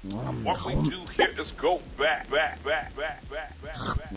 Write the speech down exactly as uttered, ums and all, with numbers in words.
What we do here is go back, back, back, back, back, back, back.